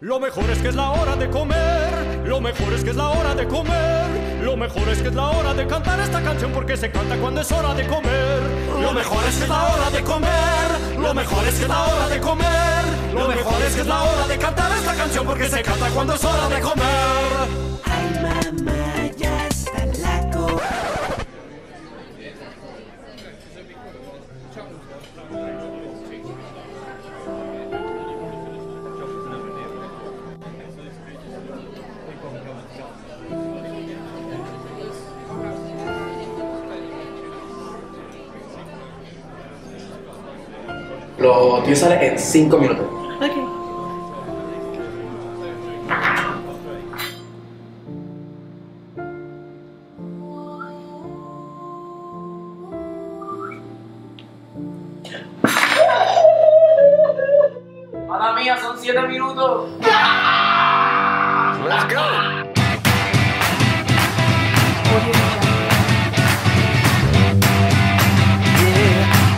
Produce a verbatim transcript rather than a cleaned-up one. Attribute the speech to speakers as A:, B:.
A: Lo mejor es que es la hora de comer, lo mejor es que es la hora de comer, lo mejor es que es la hora de cantar esta canción porque se canta cuando es hora de comer. Lo mejor es que es la hora de comer, lo mejor es que es la hora de comer, lo mejor es que es la hora de cantar esta canción porque se canta cuando es hora de comer.
B: Ay, mamá, ya está la co...
C: Lo tuyo sale en cinco minutos.
B: Ok.
C: Mala mía, son siete minutos.
A: Let's go.